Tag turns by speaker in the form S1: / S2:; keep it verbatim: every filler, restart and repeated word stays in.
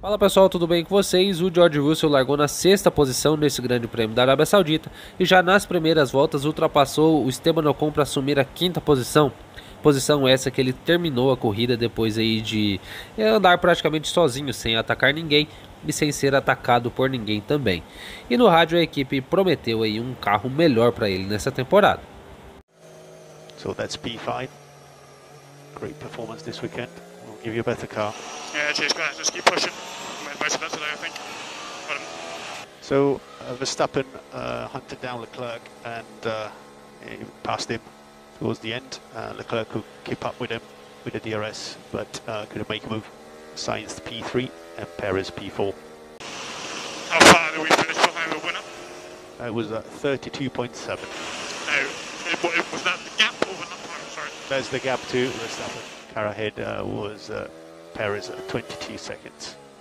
S1: Fala pessoal, tudo bem com vocês? O George Russell largou na sexta posição nesse grande prêmio da Arábia Saudita e já nas primeiras voltas ultrapassou o Esteban Ocon para assumir a quinta posição. Posição essa que ele terminou a corrida depois aí de andar praticamente sozinho, sem atacar ninguém e sem ser atacado por ninguém também. E no rádio a equipe prometeu aí um carro melhor para ele nessa temporada.
S2: So that's P five. Great performance this weekend. We'll give you a better car.
S3: Yeah, cheers guys, just keep pushing. Made most of that today, I think. Got him.
S2: So uh, Verstappen uh, hunted down Leclerc and uh, he passed him towards the end. Uh, Leclerc could keep up with him with the D R S, but uh, couldn't make a move. Sainz P three and Perez P four.
S3: How far did we finish behind the winner?
S2: Uh, it was uh, thirty-two point seven.
S3: No, it, it, was that the gap or the time? Sorry.
S2: There's the gap to Verstappen. Car ahead uh, was uh, Perez at twenty-two seconds.